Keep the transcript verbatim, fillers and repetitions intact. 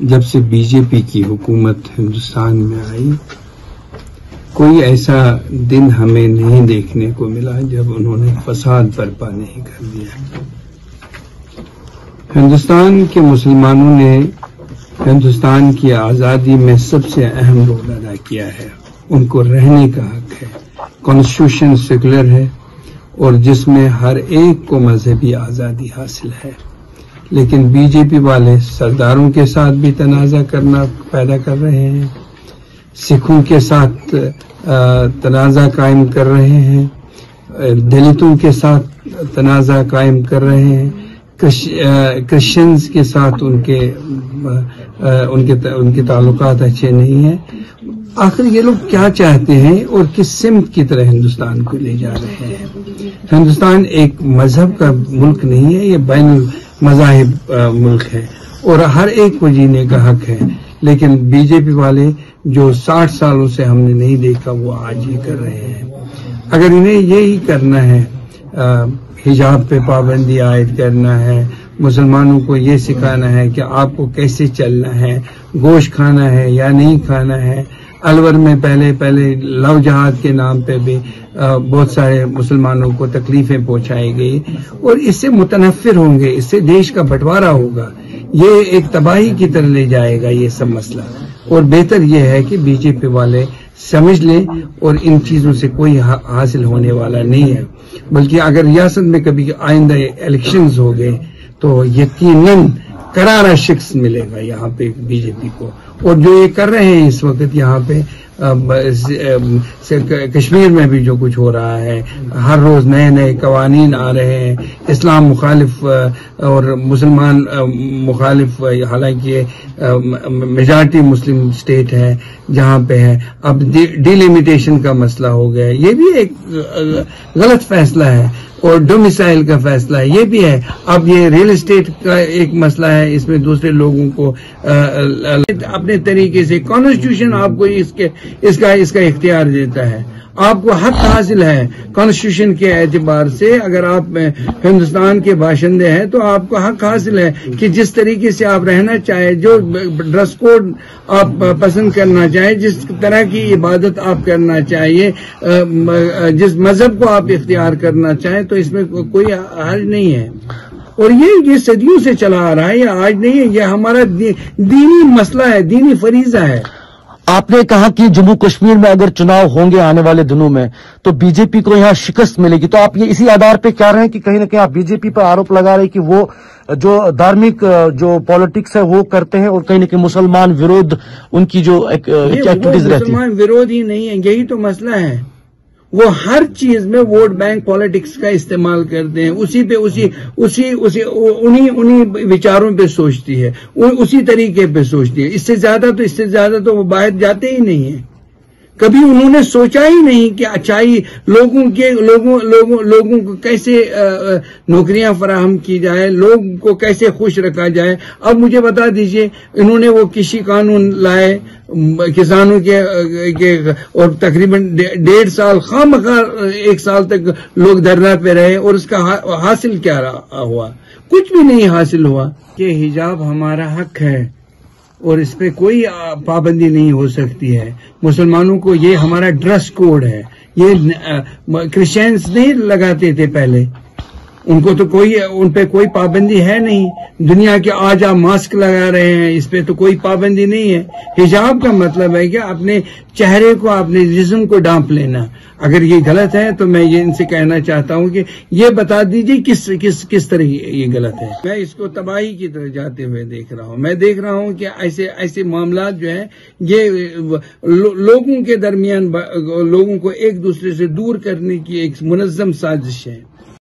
جب سے B J پی کی حکومت ہندوستان میں آئی کوئی ایسا دن ہمیں نہیں دیکھنے کو ملا جب انہوں نے فساد برپا نہیں کر دیا۔ ہندوستان کے مسلمانوں نے ہندوستان کی آزادی میں سب سے اہم رول ادا کیا ہے۔ ان کو رہنے کا حق ہے، کانسٹیٹیوشن سیکولر ہے اور جس میں ہر ایک کو مذہبی آزادی حاصل ہے، لیکن بی جے پی والے سرداروں کے ساتھ بھی تنازع کرنا پیدا کر رہے ہیں، سکھوں کے ساتھ تنازع قائم کر رہے ہیں، دلتوں کے ساتھ تنازع قائم کر رہے ہیں، کرسچنز کے ساتھ ان کے ان کے ان کے تعلقات اچھے نہیں ہیں۔ آخر یہ لوگ کیا چاہتے ہیں اور کس سمت کی طرح ہندوستان کو لے جا رہے ہیں؟ ہندوستان ایک مذہب کا ملک نہیں ہے، یہ بین المذاہب ملک ہے اور ہر ایک کو جینے کا حق ہے، لیکن بی جے پی والے جو ساٹھ سالوں سے ہم نے نہیں دیکھا وہ آج ہی کر رہے ہیں۔ اگر انہیں یہی کرنا ہے، حجاب پہ پابندی عائد کرنا ہے، مسلمانوں کو یہ سکھانا ہے کہ آپ کو کیسے چلنا ہے، گوشت کھانا ہے یا نہیں کھانا ہے، الور میں پہلے پہلے لو جہاد کے نام پہ بھی بہت سارے مسلمانوں کو تکلیفیں پہنچائی گئی اور اس سے متنفر ہوں گے، اس سے دیش کا بٹوارا ہوگا، یہ ایک تباہی کی طرح لے جائے گا یہ سب مسئلہ۔ اور بہتر یہ ہے کہ بی جے پی والے سمجھ لیں اور ان چیزوں سے کوئی حاصل ہونے والا نہیں ہے، بلکہ اگر ریاست میں کبھی آئندہ الیکشنز ہو گئے تو یقیناً کرارا شکست ملے گا یہاں پہ بی جے پی کو۔ اور جو یہ کر رہے ہیں اس وقت یہاں پہ کشمیر میں بھی جو کچھ ہو رہا ہے، ہر روز نئے نئے قوانین آ رہے ہیں، اسلام مخالف اور مسلمان مخالف، حالانکہ میجارٹی مسلم اسٹیٹ ہے جہاں پہ ہے، اب ڈیلیمیٹیشن کا مسئلہ ہو گیا، یہ بھی ایک غلط فیصلہ ہے، اور ڈومیسائل کا فیصلہ ہے یہ بھی ہے، اب یہ ریل اسٹیٹ کا ایک مسئلہ ہے، اس میں دوسرے لوگوں کو اپنے طریقے سے کانسٹیٹیوشن آپ کو اس کے اس کا اس کا اختیار دیتا ہے، آپ کو حق حاصل ہے کانسٹیٹیوشن کے اعتبار سے، اگر آپ ہندوستان کے باشندے ہیں تو آپ کو حق حاصل ہے کہ جس طریقے سے آپ رہنا چاہیں، جو ڈریس کوڈ آپ پسند کرنا چاہیں، جس طرح کی عبادت آپ کرنا چاہیے، جس مذہب کو آپ اختیار کرنا چاہیں، تو اس میں کوئی حرج نہیں ہے۔ اور یہ یہ صدیوں سے چلا آ رہا ہے، یہ آج نہیں ہے، یہ ہمارا دینی مسئلہ ہے، دینی فریضہ ہے۔ آپ نے کہا کہ جموں کشمیر میں اگر چناؤ ہوں گے آنے والے دنوں میں تو بی جے پی کو یہاں شکست ملے گی، تو آپ یہ اسی آدھار پہ کہہ رہے ہیں کہ کہیں نہ کہیں آپ بی جے پی پر آروپ لگا رہے ہیں کہ وہ جو دھارمک جو پالیٹکس ہے وہ کرتے ہیں اور کہیں نہ کہیں مسلمان ورودھ ان کی جو ایکٹیویٹیز رہتی ہیں؟ مسلمان ورودھ ہی نہیں ہے، یہی تو مسئلہ ہے، وہ ہر چیز میں ووٹ بینک پالیٹکس کا استعمال کرتے ہیں، اسی پہ اسی اسی اسی انہی انہی وچاروں پہ سوچتی ہے، اسی طریقے پہ سوچتی ہے، اس سے زیادہ تو اس سے زیادہ تو وہ باہر جاتے ہی نہیں ہیں۔ کبھی انہوں نے سوچا ہی نہیں کہ اچھائی لوگوں کے لوگوں لوگوں لوگوں کو کیسے نوکریاں فراہم کی جائے، لوگوں کو کیسے خوش رکھا جائے۔ اب مجھے بتا دیجئے، انہوں نے وہ کشی قانون لائے کسانوں کے، اور تقریباً ڈیڑھ سال خواہ ایک سال تک لوگ دھرنا پہ رہے، اور اس کا حاصل کیا ہوا؟ کچھ بھی نہیں حاصل ہوا۔ کہ حجاب ہمارا حق ہے اور اس پہ کوئی پابندی نہیں ہو سکتی ہے، مسلمانوں کو یہ ہمارا ڈریس کوڈ ہے، یہ کرسچنز نہیں لگاتے تھے پہلے، ان کو تو کوئی ان پہ کوئی پابندی ہے نہیں، دنیا کے آج آپ ماسک لگا رہے ہیں، اس پہ تو کوئی پابندی نہیں ہے۔ حجاب کا مطلب ہے کہ اپنے چہرے کو، اپنے جسم کو ڈانپ لینا۔ اگر یہ غلط ہے تو میں یہ ان سے کہنا چاہتا ہوں کہ یہ بتا دیجیے کس کس کس طرح یہ غلط ہے۔ میں اس کو تباہی کی طرح جاتے ہوئے دیکھ رہا ہوں، میں دیکھ رہا ہوں کہ ایسے ایسے معاملات جو ہیں یہ لوگوں کے درمیان لوگوں کو ایک دوسرے سے دور کرنے کی ایک منظم سازش ہے۔